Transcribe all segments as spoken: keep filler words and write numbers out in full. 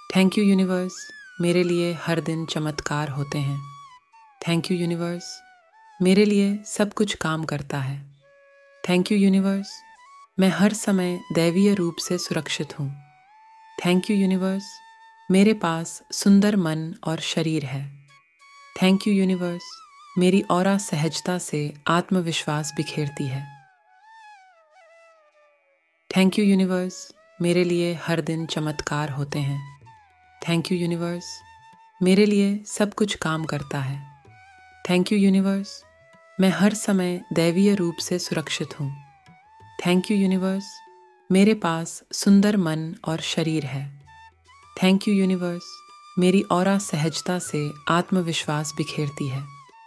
Thank you universe, मेरे लिए हर दिन चमत्कार होते हैं। थैंक यू यूनिवर्स, मेरे लिए सब कुछ काम करता है। थैंक यू यूनिवर्स, मैं हर समय दैवीय रूप से सुरक्षित हूँ। थैंक यू यूनिवर्स, मेरे पास सुंदर मन और शरीर है। थैंक यू यूनिवर्स, मेरी ऑरा सहजता से आत्मविश्वास बिखेरती है। थैंक यू यूनिवर्स, मेरे लिए हर दिन चमत्कार होते हैं। थैंक यू यूनिवर्स, मेरे लिए सब कुछ काम करता है। थैंक यू यूनिवर्स, मैं हर समय दैवीय रूप से सुरक्षित हूँ। थैंक यू यूनिवर्स, मेरे पास सुंदर मन और शरीर है। थैंक यू यूनिवर्स, मेरी ऑरा सहजता से आत्मविश्वास बिखेरती है।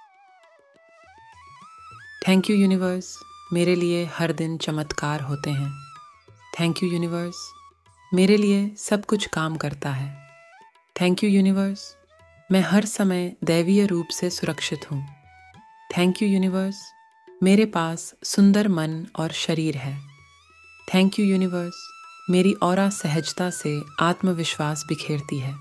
थैंक यू यूनिवर्स, मेरे लिए हर दिन चमत्कार होते हैं। थैंक यू यूनिवर्स, मेरे लिए सब कुछ काम करता है। थैंक यू यूनिवर्स, मैं हर समय दैवीय रूप से सुरक्षित हूँ। थैंक यू यूनिवर्स, मेरे पास सुंदर मन और शरीर है। थैंक यू यूनिवर्स, मेरी ऑरा सहजता से आत्मविश्वास बिखेरती है।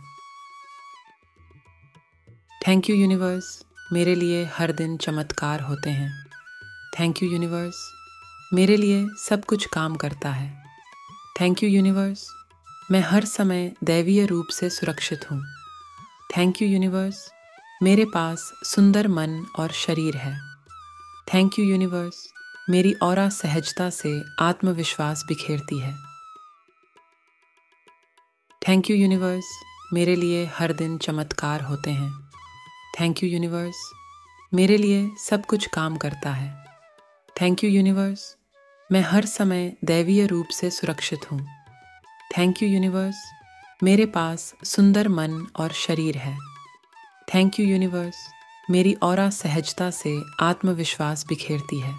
थैंक यू यूनिवर्स, मेरे लिए हर दिन चमत्कार होते हैं। थैंक यू यूनिवर्स, मेरे लिए सब कुछ काम करता है। थैंक यू यूनिवर्स, मैं हर समय दैवीय रूप से सुरक्षित हूँ। थैंक यू यूनिवर्स, मेरे पास सुंदर मन और शरीर है। थैंक यू यूनिवर्स, मेरी ऑरा सहजता से आत्मविश्वास बिखेरती है। थैंक यू यूनिवर्स, मेरे लिए हर दिन चमत्कार होते हैं। थैंक यू यूनिवर्स, मेरे लिए सब कुछ काम करता है। थैंक यू यूनिवर्स, मैं हर समय दैवीय रूप से सुरक्षित हूँ। थैंक यू यूनिवर्स, मेरे पास सुंदर मन और शरीर है। थैंक यू यूनिवर्स, मेरी ऑरा सहजता से आत्मविश्वास बिखेरती है।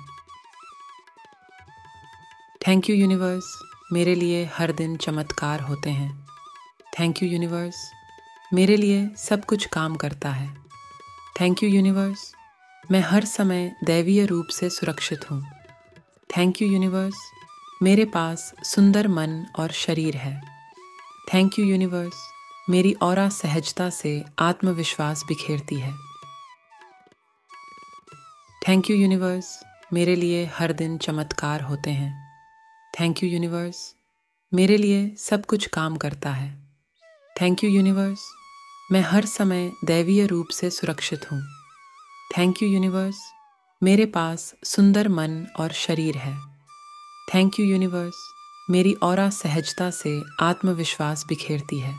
थैंक यू यूनिवर्स, मेरे लिए हर दिन चमत्कार होते हैं। थैंक यू यूनिवर्स, मेरे लिए सब कुछ काम करता है। थैंक यू यूनिवर्स, मैं हर समय दैवीय रूप से सुरक्षित हूँ। थैंक यू यूनिवर्स, मेरे पास सुंदर मन और शरीर है। थैंक यू यूनिवर्स, मेरी ऑरा सहजता से आत्मविश्वास बिखेरती है। थैंक यू यूनिवर्स, मेरे लिए हर दिन चमत्कार होते हैं। थैंक यू यूनिवर्स, मेरे लिए सब कुछ काम करता है। थैंक यू यूनिवर्स, मैं हर समय दैवीय रूप से सुरक्षित हूँ। थैंक यू यूनिवर्स, मेरे पास सुंदर मन और शरीर है। थैंक यू यूनिवर्स, मेरी ऑरा सहजता से आत्मविश्वास बिखेरती है।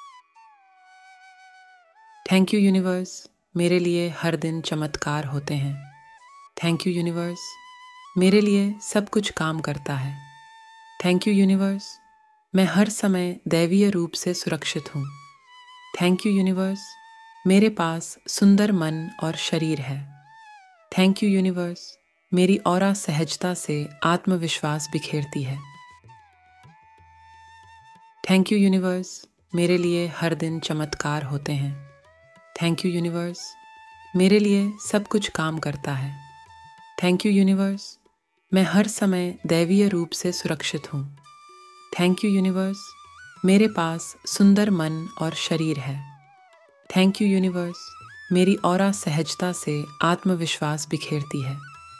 थैंक यू यूनिवर्स, मेरे लिए हर दिन चमत्कार होते हैं। थैंक यू यूनिवर्स, मेरे लिए सब कुछ काम करता है। थैंक यू यूनिवर्स, मैं हर समय दैवीय रूप से सुरक्षित हूँ। थैंक यू यूनिवर्स, मेरे पास सुंदर मन और शरीर है। थैंक यू यूनिवर्स, मेरी ऑरा सहजता से आत्मविश्वास बिखेरती है। थैंक यू यूनिवर्स, मेरे लिए हर दिन चमत्कार होते हैं। थैंक यू यूनिवर्स, मेरे लिए सब कुछ काम करता है। थैंक यू यूनिवर्स, मैं हर समय दैवीय रूप से सुरक्षित हूँ। थैंक यू यूनिवर्स, मेरे पास सुंदर मन और शरीर है। थैंक यू यूनिवर्स, मेरी ऑरा सहजता से आत्मविश्वास बिखेरती है।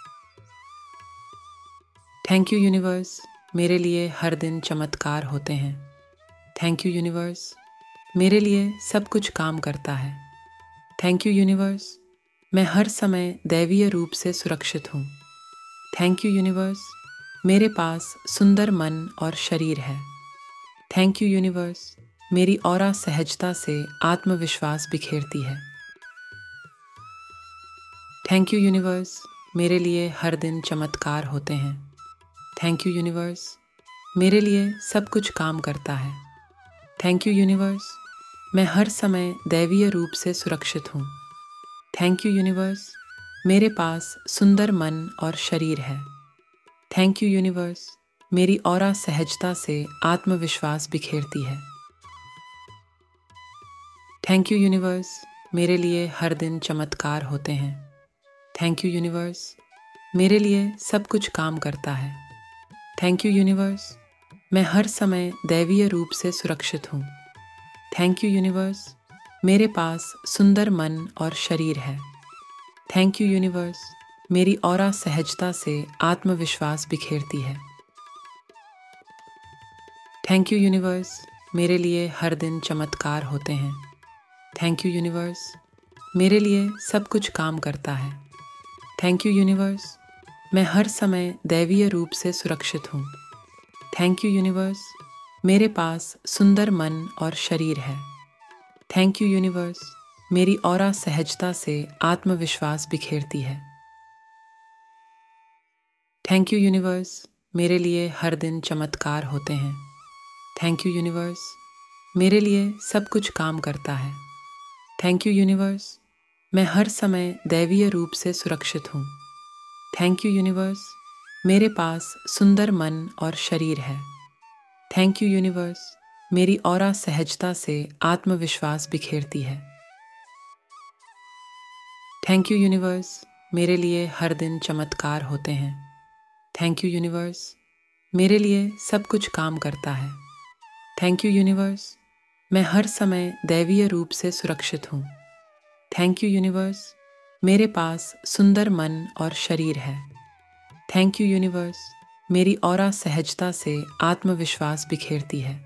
थैंक यू यूनिवर्स, मेरे लिए हर दिन चमत्कार होते हैं। थैंक यू यूनिवर्स, मेरे लिए सब कुछ काम करता है। थैंक यू यूनिवर्स, मैं हर समय दैवीय रूप से सुरक्षित हूँ। थैंक यू यूनिवर्स, मेरे पास सुंदर मन और शरीर है। थैंक यू यूनिवर्स, मेरी ऑरा सहजता से आत्मविश्वास बिखेरती है। थैंक यू यूनिवर्स, मेरे लिए हर दिन चमत्कार होते हैं। थैंक यू यूनिवर्स, मेरे लिए सब कुछ काम करता है। थैंक यू यूनिवर्स, मैं हर समय दैवीय रूप से सुरक्षित हूँ। थैंक यू यूनिवर्स, मेरे पास सुंदर मन और शरीर है। थैंक यू यूनिवर्स, मेरी ऑरा सहजता से आत्मविश्वास बिखेरती है। थैंक यू यूनिवर्स, मेरे लिए हर दिन चमत्कार होते हैं। थैंक यू यूनिवर्स, मेरे लिए सब कुछ काम करता है। थैंक यू यूनिवर्स, मैं हर समय दैवीय रूप से सुरक्षित हूँ। थैंक यू यूनिवर्स, मेरे पास सुंदर मन और शरीर है। थैंक यू यूनिवर्स, मेरी ऑरा सहजता से आत्मविश्वास बिखेरती है। थैंक यू यूनिवर्स, मेरे लिए हर दिन चमत्कार होते हैं। थैंक यू यूनिवर्स, मेरे लिए सब कुछ काम करता है। थैंक यू यूनिवर्स, मैं हर समय दैवीय रूप से सुरक्षित हूँ। थैंक यू यूनिवर्स, मेरे पास सुंदर मन और शरीर है। थैंक यू यूनिवर्स, मेरी ऑरा सहजता से आत्मविश्वास बिखेरती है। थैंक यू यूनिवर्स, मेरे लिए हर दिन चमत्कार होते हैं। थैंक यू यूनिवर्स, मेरे लिए सब कुछ काम करता है। थैंक यू यूनिवर्स, मैं हर समय दैवीय रूप से सुरक्षित हूँ। थैंक यू यूनिवर्स, मेरे पास सुंदर मन और शरीर है। थैंक यू यूनिवर्स, मेरी ऑरा सहजता से आत्मविश्वास बिखेरती है। थैंक यू यूनिवर्स, मेरे लिए हर दिन चमत्कार होते हैं। थैंक यू यूनिवर्स, मेरे लिए सब कुछ काम करता है। थैंक यू यूनिवर्स, मैं हर समय दैवीय रूप से सुरक्षित हूँ। थैंक यू यूनिवर्स, मेरे पास सुंदर मन और शरीर है। थैंक यू यूनिवर्स, मेरी ऑरा सहजता से आत्मविश्वास बिखेरती है।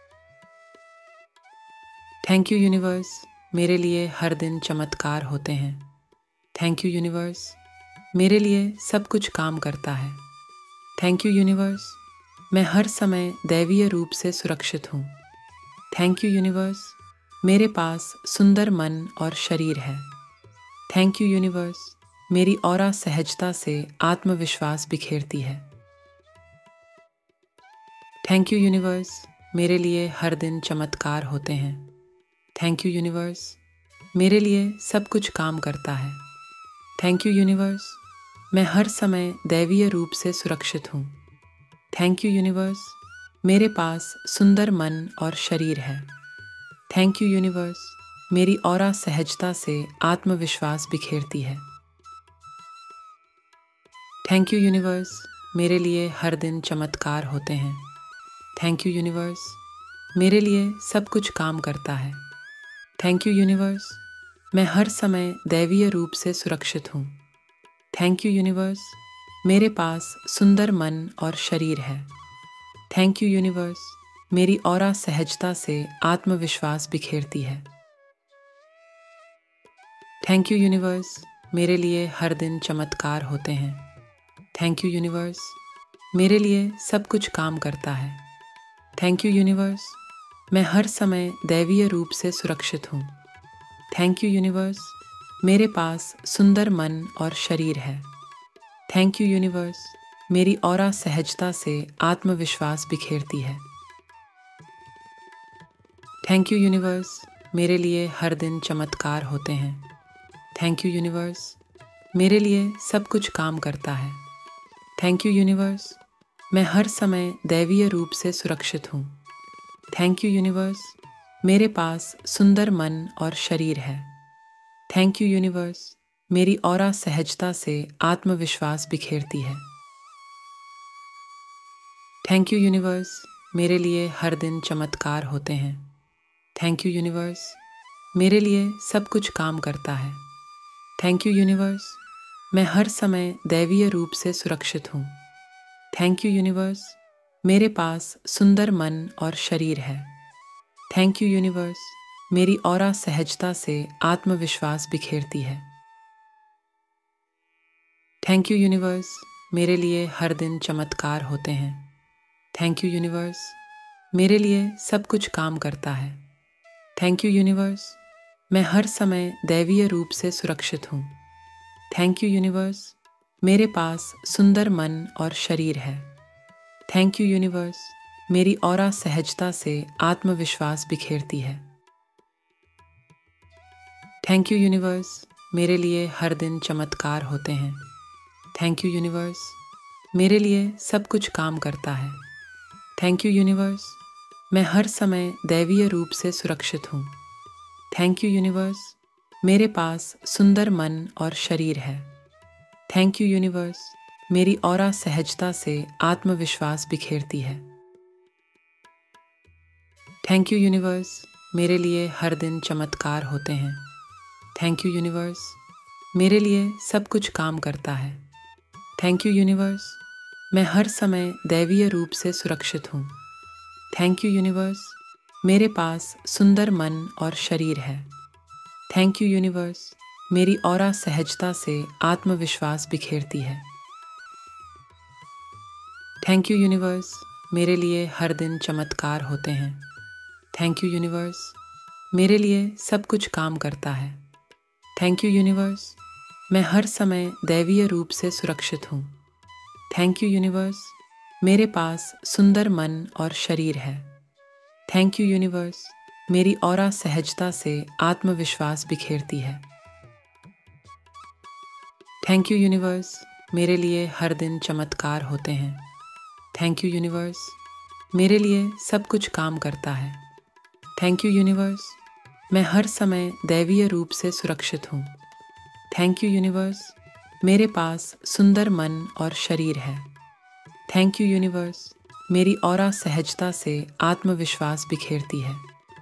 थैंक यू यूनिवर्स, मेरे लिए हर दिन चमत्कार होते हैं। थैंक यू यूनिवर्स, मेरे लिए सब कुछ काम करता है। थैंक यू यूनिवर्स, मैं हर समय दैवीय रूप से सुरक्षित हूँ। थैंक यू यूनिवर्स, मेरे पास सुंदर मन और शरीर है। थैंक यू यूनिवर्स, मेरी ऑरा सहजता से आत्मविश्वास बिखेरती है। थैंक यू यूनिवर्स, मेरे लिए हर दिन चमत्कार होते हैं। थैंक यू यूनिवर्स, मेरे लिए सब कुछ काम करता है। थैंक यू यूनिवर्स, मैं हर समय दैवीय रूप से सुरक्षित हूँ। थैंक यू यूनिवर्स, मेरे पास सुंदर मन और शरीर है। थैंक यू यूनिवर्स, मेरी ऑरा सहजता से आत्मविश्वास बिखेरती है। थैंक यू यूनिवर्स, मेरे लिए हर दिन चमत्कार होते हैं। थैंक यू यूनिवर्स, मेरे लिए सब कुछ काम करता है। थैंक यू यूनिवर्स, मैं हर समय दैवीय रूप से सुरक्षित हूँ। थैंक यू यूनिवर्स, मेरे पास सुंदर मन और शरीर है। थैंक यू यूनिवर्स, मेरी ऑरा सहजता से आत्मविश्वास बिखेरती है। थैंक यू यूनिवर्स, मेरे लिए हर दिन चमत्कार होते हैं। थैंक यू यूनिवर्स, मेरे लिए सब कुछ काम करता है। थैंक यू यूनिवर्स, मैं हर समय दैवीय रूप से सुरक्षित हूँ। थैंक यू यूनिवर्स, मेरे पास सुंदर मन और शरीर है। थैंक यू यूनिवर्स, मेरी ऑरा सहजता से आत्मविश्वास बिखेरती है। थैंक यू यूनिवर्स, मेरे लिए हर दिन चमत्कार होते हैं। थैंक यू यूनिवर्स, मेरे लिए सब कुछ काम करता है। थैंक यू यूनिवर्स, मैं हर समय दैवीय रूप से सुरक्षित हूँ। थैंक यू यूनिवर्स, मेरे पास सुंदर मन और शरीर है। थैंक यू यूनिवर्स, मेरी ऑरा सहजता से आत्मविश्वास बिखेरती है। थैंक यू यूनिवर्स, मेरे लिए हर दिन चमत्कार होते हैं। थैंक यू यूनिवर्स, मेरे लिए सब कुछ काम करता है। थैंक यू यूनिवर्स, मैं हर समय दैवीय रूप से सुरक्षित हूँ। थैंक यू यूनिवर्स, मेरे पास सुंदर मन और शरीर है। थैंक यू यूनिवर्स, मेरी ऑरा सहजता से आत्मविश्वास बिखेरती है। थैंक यू यूनिवर्स, मेरे लिए हर दिन चमत्कार होते हैं। थैंक यू यूनिवर्स, मेरे लिए सब कुछ काम करता है। थैंक यू यूनिवर्स, मैं हर समय दैवीय रूप से सुरक्षित हूँ। थैंक यू यूनिवर्स, मेरे पास सुंदर मन और शरीर है। थैंक यू यूनिवर्स, मेरी ऑरा सहजता से आत्मविश्वास बिखेरती है। थैंक यू यूनिवर्स, मेरे लिए हर दिन चमत्कार होते हैं। थैंक यू यूनिवर्स, मेरे लिए सब कुछ काम करता है। थैंक यू यूनिवर्स, मैं हर समय दैवीय रूप से सुरक्षित हूँ। थैंक यू यूनिवर्स, मेरे पास सुंदर मन और शरीर है। थैंक यू यूनिवर्स, मेरी ऑरा सहजता से आत्मविश्वास बिखेरती है। थैंक यू यूनिवर्स, मेरे लिए हर दिन चमत्कार होते हैं। थैंक यू यूनिवर्स, मेरे लिए सब कुछ काम करता है। थैंक यू यूनिवर्स, मैं हर समय दैवीय रूप से सुरक्षित हूँ। थैंक यू यूनिवर्स, मेरे पास सुंदर मन और शरीर है। थैंक यू यूनिवर्स, मेरी ऑरा सहजता से आत्मविश्वास बिखेरती है। थैंक यू यूनिवर्स, मेरे लिए हर दिन चमत्कार होते हैं। थैंक यू यूनिवर्स, मेरे लिए सब कुछ काम करता है। थैंक यू यूनिवर्स, मैं हर समय दैवीय रूप से सुरक्षित हूँ। थैंक यू यूनिवर्स, मेरे पास सुंदर मन और शरीर है। थैंक यू यूनिवर्स, मेरी ऑरा सहजता से आत्मविश्वास बिखेरती है। थैंक यू यूनिवर्स, मेरे लिए हर दिन चमत्कार होते हैं। थैंक यू यूनिवर्स, मेरे लिए सब कुछ काम करता है। थैंक यू यूनिवर्स, मैं हर समय दैवीय रूप से सुरक्षित हूँ। थैंक यू यूनिवर्स, मेरे पास सुंदर मन और शरीर है। थैंक यू यूनिवर्स, मेरी ऑरा सहजता से आत्मविश्वास बिखेरती है।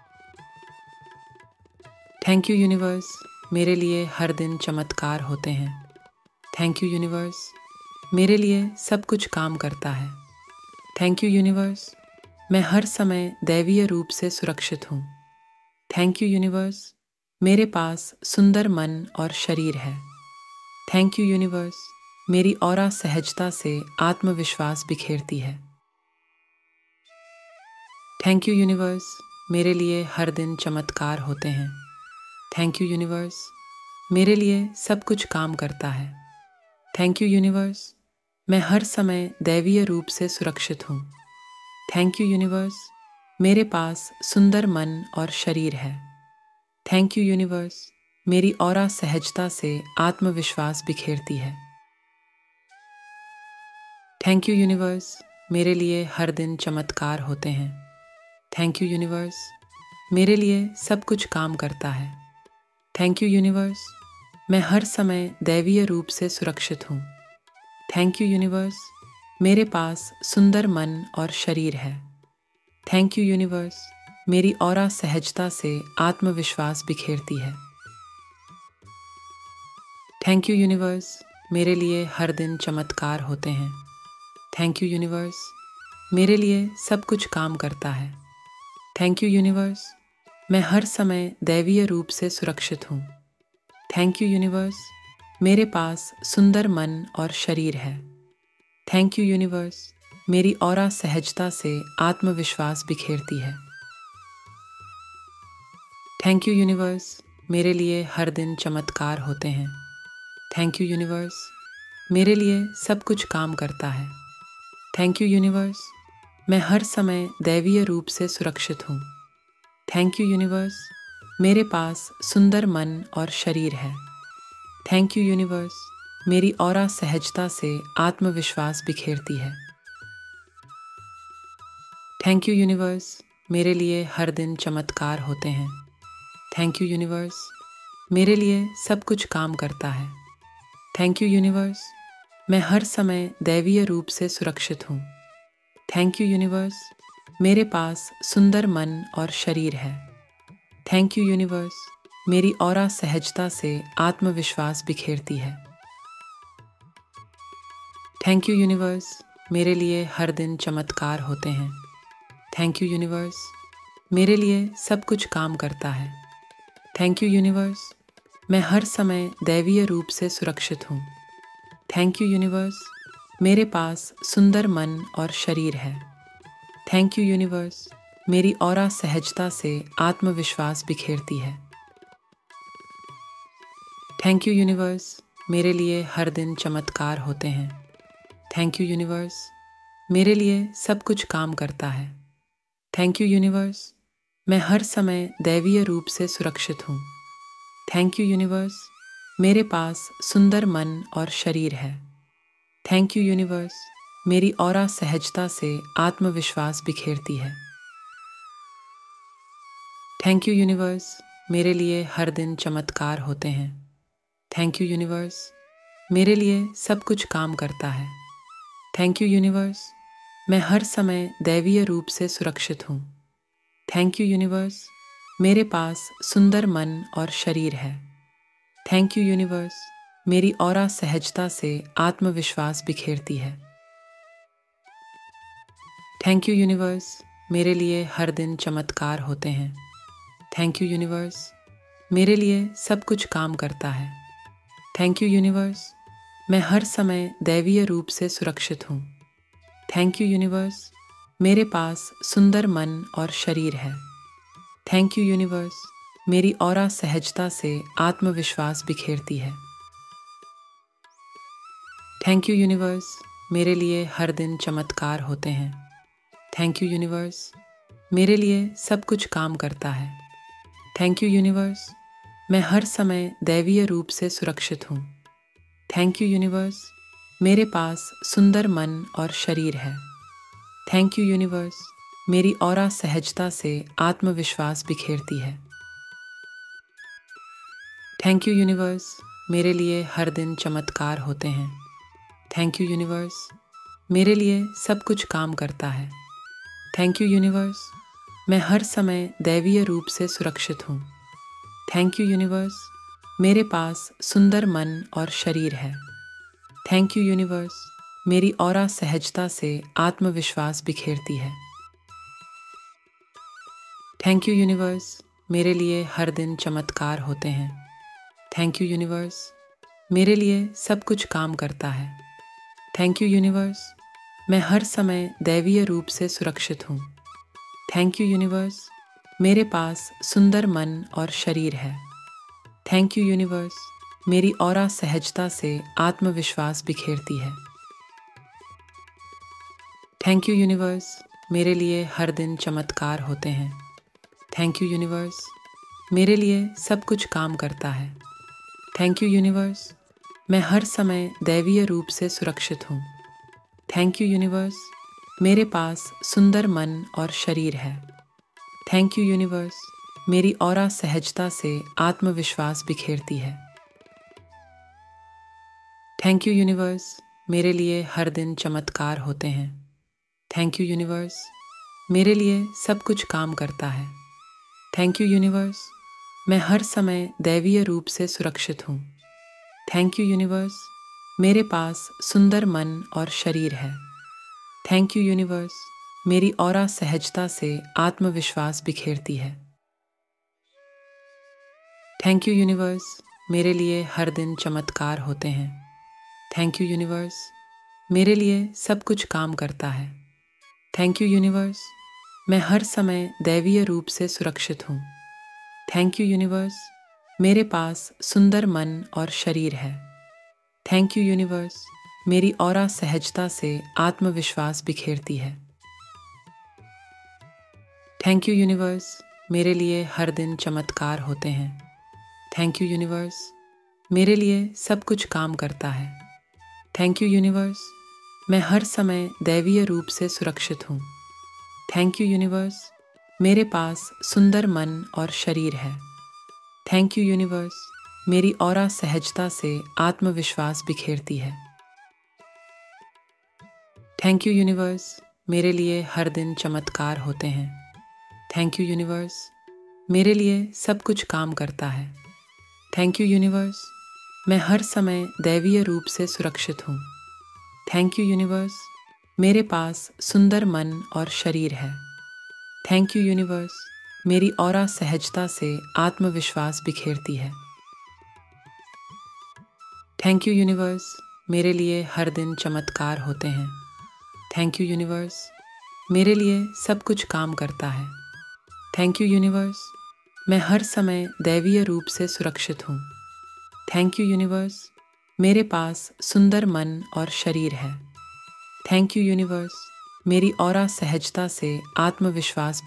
थैंक यू यूनिवर्स, मेरे लिए हर दिन चमत्कार होते हैं। थैंक यू यूनिवर्स, मेरे लिए सब कुछ काम करता है। थैंक यू यूनिवर्स, मैं हर समय दैवीय रूप से सुरक्षित हूँ। थैंक यू यूनिवर्स, मेरे पास सुंदर मन और शरीर है। थैंक यू यूनिवर्स, मेरी ऑरा सहजता से आत्मविश्वास बिखेरती है। थैंक यू यूनिवर्स, मेरे लिए हर दिन चमत्कार होते हैं। थैंक यू यूनिवर्स, मेरे लिए सब कुछ काम करता है। थैंक यू यूनिवर्स, मैं हर समय दैवीय रूप से सुरक्षित हूँ। थैंक यू यूनिवर्स, मेरे पास सुंदर मन और शरीर है। थैंक यू यूनिवर्स, मेरी ऑरा सहजता से आत्मविश्वास बिखेरती है। थैंक यू यूनिवर्स, मेरे लिए हर दिन चमत्कार होते हैं। थैंक यू यूनिवर्स, मेरे लिए सब कुछ काम करता है। थैंक यू यूनिवर्स, मैं हर समय दैवीय रूप से सुरक्षित हूँ। थैंक यू यूनिवर्स, मेरे पास सुंदर मन और शरीर है। थैंक यू यूनिवर्स, मेरी ऑरा सहजता से आत्मविश्वास बिखेरती है। थैंक यू यूनिवर्स, मेरे लिए हर दिन चमत्कार होते हैं। थैंक यू यूनिवर्स, मेरे लिए सब कुछ काम करता है। थैंक यू यूनिवर्स, मैं हर समय दैवीय रूप से सुरक्षित हूँ। थैंक यू यूनिवर्स, मेरे पास सुंदर मन और शरीर है। थैंक यू यूनिवर्स, मेरी ऑरा सहजता से आत्मविश्वास बिखेरती है। थैंक यू यूनिवर्स, मेरे लिए हर दिन चमत्कार होते हैं। थैंक यू यूनिवर्स, मेरे लिए सब कुछ काम करता है। थैंक यू यूनिवर्स, मैं हर समय दैवीय रूप से सुरक्षित हूँ। थैंक यू यूनिवर्स, मेरे पास सुंदर मन और शरीर है। थैंक यू यूनिवर्स, मेरी ऑरा सहजता से आत्मविश्वास बिखेरती है। थैंक यू यूनिवर्स, मेरे लिए हर दिन चमत्कार होते हैं। थैंक यू यूनिवर्स, मेरे लिए सब कुछ काम करता है। थैंक यू यूनिवर्स, मैं हर समय दैवीय रूप से सुरक्षित हूँ। थैंक यू यूनिवर्स, मेरे पास सुंदर मन और शरीर है। थैंक यू यूनिवर्स, मेरी ऑरा सहजता से आत्मविश्वास बिखेरती है। थैंक यू यूनिवर्स, मेरे लिए हर दिन चमत्कार होते हैं। थैंक यू यूनिवर्स, मेरे लिए सब कुछ काम करता है। थैंक यू यूनिवर्स, मैं हर समय दैवीय रूप से सुरक्षित हूँ। थैंक यू यूनिवर्स, मेरे पास सुंदर मन और शरीर है। थैंक यू यूनिवर्स, मेरी ऑरा सहजता से आत्मविश्वास बिखेरती है। थैंक यू यूनिवर्स, मेरे लिए हर दिन चमत्कार होते हैं। थैंक यू यूनिवर्स, मेरे लिए सब कुछ काम करता है। थैंक यू यूनिवर्स, मैं हर समय दैवीय रूप से सुरक्षित हूँ। थैंक यू यूनिवर्स, मेरे पास सुंदर मन और शरीर है। थैंक यू यूनिवर्स, मेरी ऑरा सहजता से आत्मविश्वास बिखेरती है। थैंक यू यूनिवर्स, मेरे लिए हर दिन चमत्कार होते हैं। थैंक यू यूनिवर्स, मेरे लिए सब कुछ काम करता है। थैंक यू यूनिवर्स, मैं हर समय दैवीय रूप से सुरक्षित हूँ। थैंक यू यूनिवर्स, मेरे पास सुंदर मन और शरीर है। थैंक यू यूनिवर्स, मेरी ऑरा सहजता से आत्मविश्वास बिखेरती है। थैंक यू यूनिवर्स, मेरे लिए हर दिन चमत्कार होते हैं। थैंक यू यूनिवर्स, मेरे लिए सब कुछ काम करता है। थैंक यू यूनिवर्स, मैं हर समय दैवीय रूप से सुरक्षित हूँ। थैंक यू यूनिवर्स, मेरे पास सुंदर मन और शरीर है। थैंक यू यूनिवर्स, मेरी ऑरा सहजता से आत्मविश्वास बिखेरती है। थैंक यू यूनिवर्स, मेरे लिए हर दिन चमत्कार होते हैं। थैंक यू यूनिवर्स, मेरे लिए सब कुछ काम करता है। थैंक यू यूनिवर्स, मैं हर समय दैवीय रूप से सुरक्षित हूँ। थैंक यू यूनिवर्स, मेरे पास सुंदर मन और शरीर है। थैंक यू यूनिवर्स, मेरी ऑरा सहजता से आत्मविश्वास बिखेरती है। थैंक यू यूनिवर्स, मेरे लिए हर दिन चमत्कार होते हैं। थैंक यू यूनिवर्स, मेरे लिए सब कुछ काम करता है। थैंक यू यूनिवर्स, मैं हर समय दैवीय रूप से सुरक्षित हूँ। थैंक यू यूनिवर्स, मेरे पास सुंदर मन और शरीर है। थैंक यू यूनिवर्स, मेरी ऑरा सहजता से आत्मविश्वास बिखेरती है। थैंक यू यूनिवर्स, मेरे लिए हर दिन चमत्कार होते हैं। थैंक यू यूनिवर्स, मेरे लिए सब कुछ काम करता है। थैंक यू यूनिवर्स, मैं हर समय दैवीय रूप से सुरक्षित हूँ। थैंक यू यूनिवर्स, मेरे पास सुंदर मन और शरीर है। थैंक यू यूनिवर्स, मेरी ऑरा सहजता से आत्मविश्वास बिखेरती है। थैंक यू यूनिवर्स, मेरे लिए हर दिन चमत्कार होते हैं। थैंक यू यूनिवर्स, मेरे लिए सब कुछ काम करता है। थैंक यू यूनिवर्स, मैं हर समय दैवीय रूप से सुरक्षित हूँ। थैंक यू यूनिवर्स, मेरे पास सुंदर मन और शरीर है। थैंक यू यूनिवर्स, मेरी ऑरा सहजता से आत्मविश्वास बिखेरती है। थैंक यू यूनिवर्स, मेरे लिए हर दिन चमत्कार होते हैं। थैंक यू यूनिवर्स, मेरे लिए सब कुछ काम करता है। थैंक यू यूनिवर्स, मैं हर समय दैवीय रूप से सुरक्षित हूँ। थैंक यू यूनिवर्स, मेरे पास सुंदर मन और शरीर है। थैंक यू यूनिवर्स, मेरी ऑरा सहजता से आत्मविश्वास बिखेरती है। थैंक यू यूनिवर्स, मेरे लिए हर दिन चमत्कार होते हैं। थैंक यू यूनिवर्स, मेरे लिए सब कुछ काम करता है। थैंक यू यूनिवर्स, मैं हर समय दैवीय रूप से सुरक्षित हूँ। थैंक यू यूनिवर्स, मेरे पास सुंदर मन और शरीर है। थैंक यू यूनिवर्स, मेरी ऑरा सहजता से आत्मविश्वास बिखेरती है। थैंक यू यूनिवर्स, मेरे लिए हर दिन चमत्कार होते हैं। थैंक यू यूनिवर्स, मेरे लिए सब कुछ काम करता है। थैंक यू यूनिवर्स, मैं हर समय दैवीय रूप से सुरक्षित हूँ। थैंक यू यूनिवर्स, मेरे पास सुंदर मन और शरीर है। थैंक यू यूनिवर्स, मेरी ऑरा सहजता से आत्मविश्वास बिखेरती है। थैंक यू यूनिवर्स, मेरे लिए हर दिन चमत्कार होते हैं। थैंक यू यूनिवर्स, मेरे लिए सब कुछ काम करता है। थैंक यू यूनिवर्स, मैं हर समय दैवीय रूप से सुरक्षित हूँ। थैंक यू यूनिवर्स, मेरे पास सुंदर मन और शरीर है। थैंक यू यूनिवर्स, मेरी ऑरा सहजता से आत्मविश्वास बिखेरती है। थैंक यू यूनिवर्स, मेरे लिए हर दिन चमत्कार होते हैं। थैंक यू यूनिवर्स, मेरे लिए सब कुछ काम करता है। थैंक यू यूनिवर्स, मैं हर समय दैवीय रूप से सुरक्षित हूँ। थैंक यू यूनिवर्स, मेरे पास सुंदर मन और शरीर है। थैंक यू यूनिवर्स, मेरी ऑरा सहजता से आत्मविश्वास बिखेरती है। थैंक यू यूनिवर्स, मेरे लिए हर दिन चमत्कार होते हैं। थैंक यू यूनिवर्स, मेरे लिए सब कुछ काम करता है। थैंक यू यूनिवर्स, मैं हर समय दैवीय रूप से सुरक्षित हूँ। थैंक यू यूनिवर्स, मेरे पास सुंदर मन और शरीर है। थैंक यू यूनिवर्स,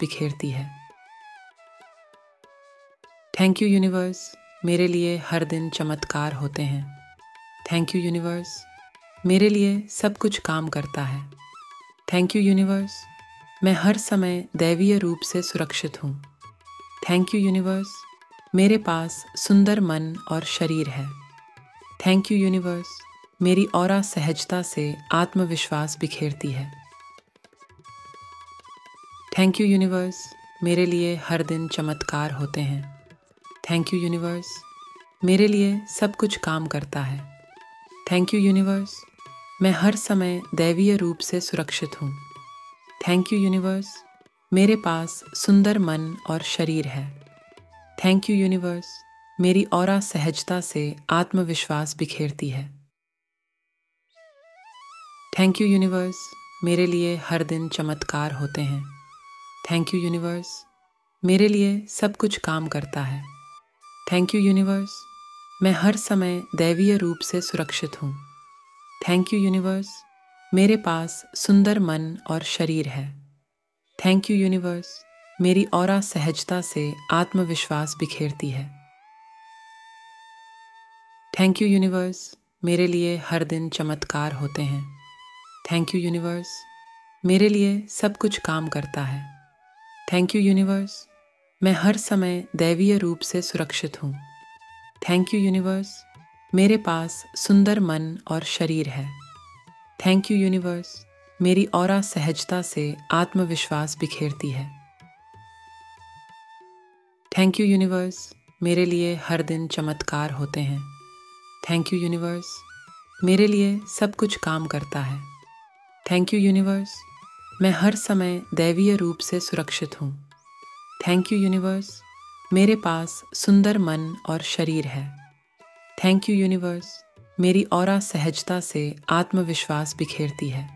मेरे लिए हर दिन चमत्कार होते हैं। थैंक यू यूनिवर्स, मेरे लिए सब कुछ काम करता है। थैंक यू यूनिवर्स, मैं हर समय दैवीय रूप से सुरक्षित हूँ। थैंक यू यूनिवर्स, मेरे पास सुंदर मन और शरीर है। थैंक यू यूनिवर्स, मेरी ऑरा सहजता से आत्मविश्वास बिखेरती है। थैंक यू यूनिवर्स, मेरे लिए हर दिन चमत्कार होते हैं। थैंक यू यूनिवर्स, मेरे लिए सब कुछ काम करता है। थैंक यू यूनिवर्स, मैं हर समय दैवीय रूप से सुरक्षित हूँ। थैंक यू यूनिवर्स, मेरे पास सुंदर मन और शरीर है। थैंक यू यूनिवर्स, मेरी ऑरा सहजता से आत्मविश्वास बिखेरती है। थैंक यू यूनिवर्स, मेरे लिए हर दिन चमत्कार होते हैं। थैंक यू यूनिवर्स, मेरे लिए सब कुछ काम करता है। थैंक यू यूनिवर्स, मैं हर समय दैवीय रूप से सुरक्षित हूँ। थैंक यू यूनिवर्स, मेरे पास सुंदर मन और शरीर है। थैंक यू यूनिवर्स, मेरी ऑरा सहजता से आत्मविश्वास बिखेरती है। थैंक यू यूनिवर्स, मेरे लिए हर दिन चमत्कार होते हैं। थैंक यू यूनिवर्स, मेरे लिए सब कुछ काम करता है। थैंक यू यूनिवर्स, मैं हर समय दैवीय रूप से सुरक्षित हूँ। थैंक यू यूनिवर्स, मेरे पास सुंदर मन और शरीर है। थैंक यू यूनिवर्स, मेरी ऑरा सहजता से आत्मविश्वास बिखेरती है। थैंक यू यूनिवर्स, मेरे लिए हर दिन चमत्कार होते हैं। थैंक यू यूनिवर्स, मेरे लिए सब कुछ काम करता है। थैंक यू यूनिवर्स, मैं हर समय दैवीय रूप से सुरक्षित हूँ। थैंक यू यूनिवर्स, मेरे पास सुंदर मन और शरीर है। थैंक यू यूनिवर्स, मेरी ऑरा सहजता से आत्मविश्वास बिखेरती है।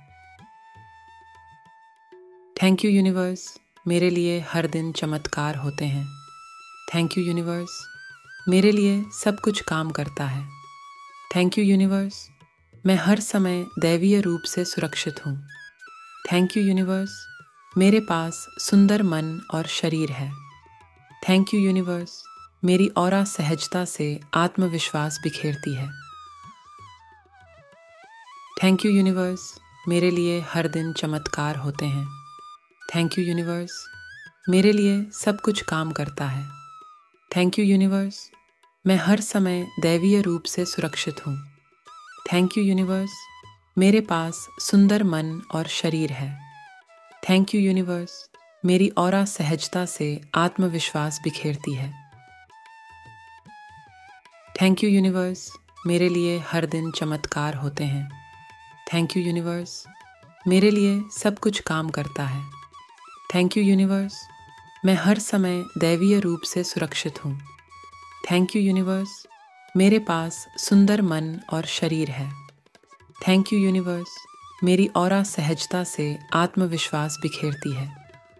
थैंक यू यूनिवर्स, मेरे लिए हर दिन चमत्कार होते हैं। थैंक यू यूनिवर्स, मेरे लिए सब कुछ काम करता है। थैंक यू यूनिवर्स, मैं हर समय दैवीय रूप से सुरक्षित हूँ। थैंक यू यूनिवर्स, मेरे पास सुंदर मन और शरीर है। थैंक यू यूनिवर्स, मेरी ऑरा सहजता से आत्मविश्वास बिखेरती है। थैंक यू यूनिवर्स, मेरे लिए हर दिन चमत्कार होते हैं। थैंक यू यूनिवर्स, मेरे लिए सब कुछ काम करता है। थैंक यू यूनिवर्स, मैं हर समय दैवीय रूप से सुरक्षित हूँ। थैंक यू यूनिवर्स, मेरे पास सुंदर मन और शरीर है। थैंक यू यूनिवर्स, मेरी ऑरा सहजता से आत्मविश्वास बिखेरती है। थैंक यू यूनिवर्स, मेरे लिए हर दिन चमत्कार होते हैं। थैंक यू यूनिवर्स, मेरे लिए सब कुछ काम करता है। थैंक यू यूनिवर्स, मैं हर समय दैवीय रूप से सुरक्षित हूँ। थैंक यू यूनिवर्स, मेरे पास सुंदर मन और शरीर है। थैंक यू यूनिवर्स, मेरी ऑरा सहजता से आत्मविश्वास बिखेरती है।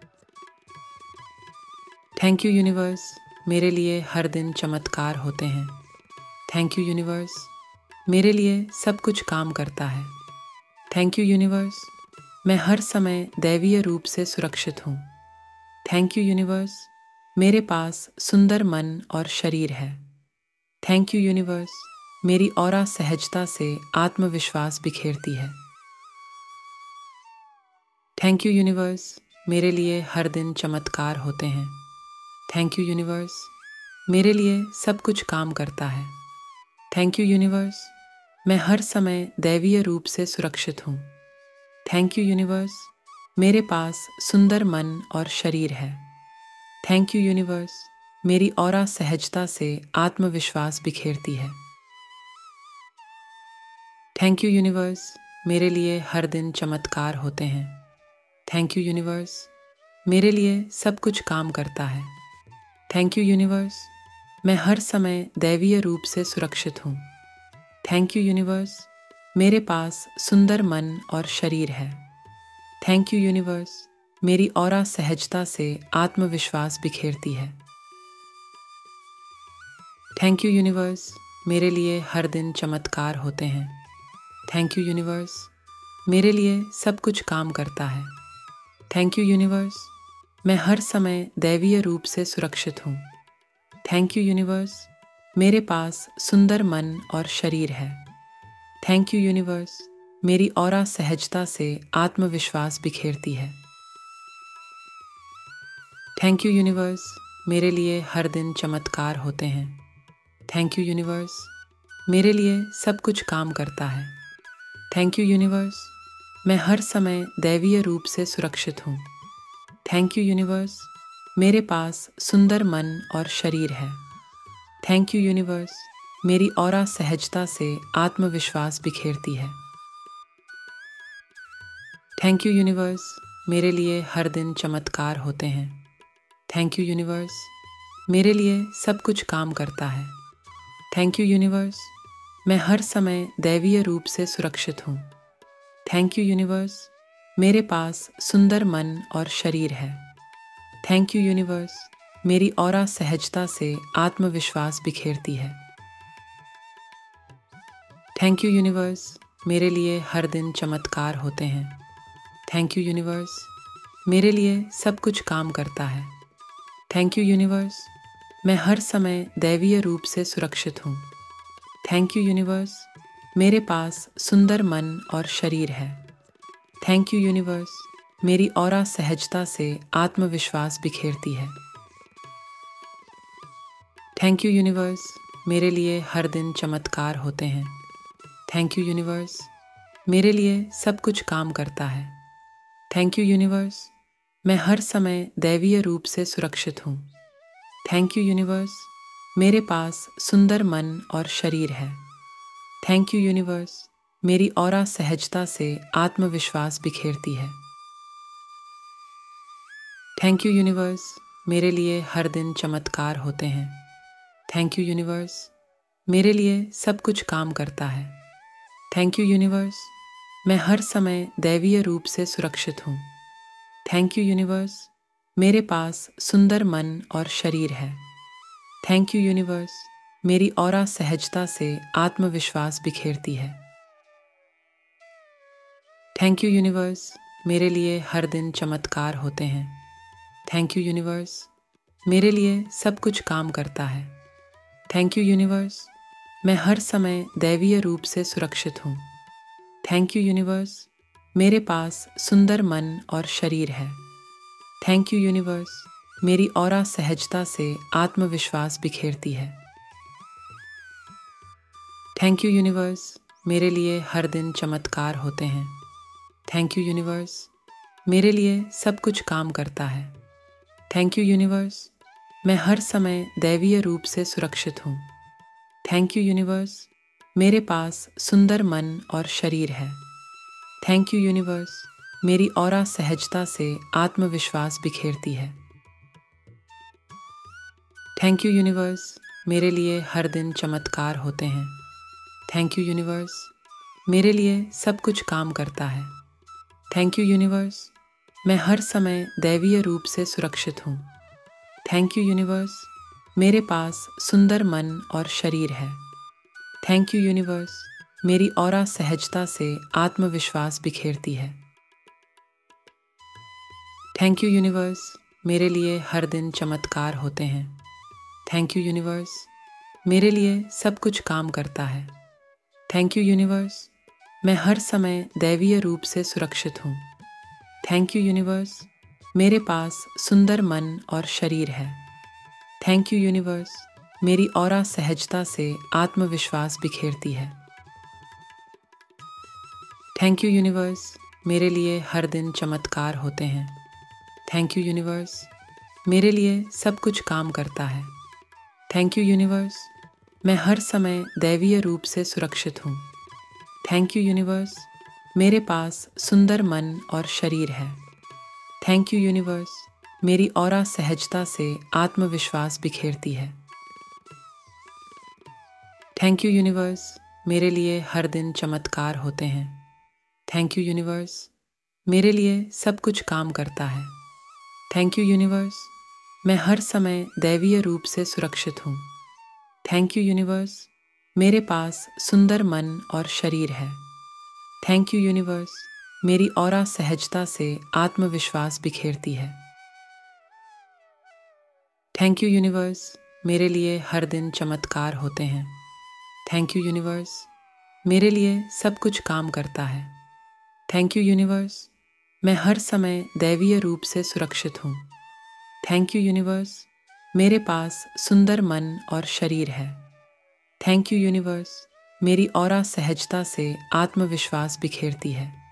थैंक यू यूनिवर्स, मेरे लिए हर दिन चमत्कार होते हैं। थैंक यू यूनिवर्स, मेरे लिए सब कुछ काम करता है। थैंक यू यूनिवर्स, मैं हर समय दैवीय रूप से सुरक्षित हूँ। थैंक यू यूनिवर्स, मेरे पास सुंदर मन और शरीर है। थैंक यू यूनिवर्स, मेरी ऑरा सहजता से आत्मविश्वास बिखेरती है। थैंक यू यूनिवर्स, मेरे लिए हर दिन चमत्कार होते हैं। थैंक यू यूनिवर्स, मेरे लिए सब कुछ काम करता है। थैंक यू यूनिवर्स, मैं हर समय दैवीय रूप से सुरक्षित हूँ। थैंक यू यूनिवर्स, मेरे पास सुंदर मन और शरीर है। थैंक यू यूनिवर्स, मेरी ऑरा सहजता से आत्मविश्वास बिखेरती है। थैंक यू यूनिवर्स, मेरे लिए हर दिन चमत्कार होते हैं। थैंक यू यूनिवर्स, मेरे लिए सब कुछ काम करता है। थैंक यू यूनिवर्स, मैं हर समय दैवीय रूप से सुरक्षित हूँ। थैंक यू यूनिवर्स, मेरे पास सुंदर मन और शरीर है। थैंक यू यूनिवर्स, मेरी ऑरा सहजता से आत्मविश्वास बिखेरती है। थैंक यू यूनिवर्स, मेरे लिए हर दिन चमत्कार होते हैं। थैंक यू यूनिवर्स, मेरे लिए सब कुछ काम करता है। थैंक यू यूनिवर्स, मैं हर समय दैवीय रूप से सुरक्षित हूँ। थैंक यू यूनिवर्स, मेरे पास सुंदर मन और शरीर है। थैंक यू यूनिवर्स, मेरी ऑरा सहजता से आत्मविश्वास बिखेरती है। थैंक यू यूनिवर्स, मेरे लिए हर दिन चमत्कार होते हैं। थैंक यू यूनिवर्स, मेरे लिए सब कुछ काम करता है। थैंक यू यूनिवर्स, मैं हर समय दैवीय रूप से सुरक्षित हूँ। थैंक यू यूनिवर्स, मेरे पास सुंदर मन और शरीर है। थैंक यू यूनिवर्स, मेरी ऑरा सहजता से आत्मविश्वास बिखेरती है। थैंक यू यूनिवर्स, मेरे लिए हर दिन चमत्कार होते हैं। थैंक यू यूनिवर्स, मेरे लिए सब कुछ काम करता है। थैंक यू यूनिवर्स, मैं हर समय दैवीय रूप से सुरक्षित हूँ। थैंक यू यूनिवर्स, मेरे पास सुंदर मन और शरीर है। थैंक यू यूनिवर्स, मेरी ऑरा सहजता से आत्मविश्वास बिखेरती है। थैंक यू यूनिवर्स, मेरे लिए हर दिन चमत्कार होते हैं। थैंक यू यूनिवर्स, मेरे लिए सब कुछ काम करता है। थैंक यू यूनिवर्स, मैं हर समय दैवीय रूप से सुरक्षित हूँ। थैंक यू यूनिवर्स, मेरे पास सुंदर मन और शरीर है। थैंक यू यूनिवर्स, मेरी ऑरा सहजता से आत्मविश्वास बिखेरती है। थैंक यू यूनिवर्स, मेरे लिए हर दिन चमत्कार होते हैं। थैंक यू यूनिवर्स, मेरे लिए सब कुछ काम करता है। थैंक यू यूनिवर्स, मैं हर समय दैवीय रूप से सुरक्षित हूँ। थैंक यू यूनिवर्स, मेरे पास सुंदर मन और शरीर है। थैंक यू यूनिवर्स, मेरी ऑरा सहजता से आत्मविश्वास बिखेरती है। थैंक यू यूनिवर्स, मेरे लिए हर दिन चमत्कार होते हैं। थैंक यू यूनिवर्स, मेरे लिए सब कुछ काम करता है। थैंक यू यूनिवर्स, मैं हर समय दैवीय रूप से सुरक्षित हूँ। थैंक यू यूनिवर्स, मेरे पास सुंदर मन और शरीर है। थैंक यू यूनिवर्स, मेरी ऑरा सहजता से आत्मविश्वास बिखेरती है। थैंक यू यूनिवर्स, मेरे लिए हर दिन चमत्कार होते हैं। थैंक यू यूनिवर्स, मेरे लिए सब कुछ काम करता है। थैंक यू यूनिवर्स, मैं हर समय दैवीय रूप से सुरक्षित हूँ। थैंक यू यूनिवर्स, मेरे पास सुंदर मन और शरीर है। थैंक यू यूनिवर्स, मेरी ऑरा सहजता से आत्मविश्वास बिखेरती है। थैंक यू यूनिवर्स, मेरे लिए हर दिन चमत्कार होते हैं। थैंक यू यूनिवर्स, मेरे लिए सब कुछ काम करता है। थैंक यू यूनिवर्स, मैं हर समय दैवीय रूप से सुरक्षित हूँ। थैंक यू यूनिवर्स, मेरे पास सुंदर मन और शरीर है। थैंक यू यूनिवर्स, मेरी ऑरा सहजता से आत्मविश्वास बिखेरती है। थैंक यू यूनिवर्स, मेरे लिए हर दिन चमत्कार होते हैं। थैंक यू यूनिवर्स, मेरे लिए सब कुछ काम करता है। थैंक यू यूनिवर्स, मैं हर समय दैवीय रूप से सुरक्षित हूँ। थैंक यू यूनिवर्स, मेरे पास सुंदर मन और शरीर है। थैंक यू यूनिवर्स, मेरी ऑरा सहजता से आत्मविश्वास बिखेरती है। थैंक यू यूनिवर्स, मेरे लिए हर दिन चमत्कार होते हैं। थैंक यू यूनिवर्स, मेरे लिए सब कुछ काम करता है। थैंक यू यूनिवर्स, मैं हर समय दैवीय रूप से सुरक्षित हूँ। थैंक यू यूनिवर्स, मेरे पास सुंदर मन और शरीर है। थैंक यू यूनिवर्स, मेरी ऑरा सहजता से आत्मविश्वास बिखेरती है। थैंक यू यूनिवर्स, मेरे लिए हर दिन चमत्कार होते हैं। थैंक यू यूनिवर्स, मेरे लिए सब कुछ काम करता है। थैंक यू यूनिवर्स, मैं हर समय दैवीय रूप से सुरक्षित हूँ। थैंक यू यूनिवर्स, मेरे पास सुंदर मन और शरीर है। थैंक यू यूनिवर्स, मेरी ऑरा सहजता से आत्मविश्वास बिखेरती है। थैंक यू यूनिवर्स, मेरे लिए हर दिन चमत्कार होते हैं। थैंक यू यूनिवर्स, मेरे लिए सब कुछ काम करता है। थैंक यू यूनिवर्स, मैं हर समय दैवीय रूप से सुरक्षित हूँ। थैंक यू यूनिवर्स, मेरे पास सुंदर मन और शरीर है। थैंक यू यूनिवर्स, मेरी ऑरा सहजता से आत्मविश्वास बिखेरती है। थैंक यू यूनिवर्स, मेरे लिए हर दिन चमत्कार होते हैं। थैंक यू यूनिवर्स, मेरे लिए सब कुछ काम करता है। थैंक यू यूनिवर्स, मैं हर समय दैवीय रूप से सुरक्षित हूँ। थैंक यू यूनिवर्स, मेरे पास सुंदर मन और शरीर है। थैंक यू यूनिवर्स, मेरी ऑरा सहजता से आत्मविश्वास बिखेरती है।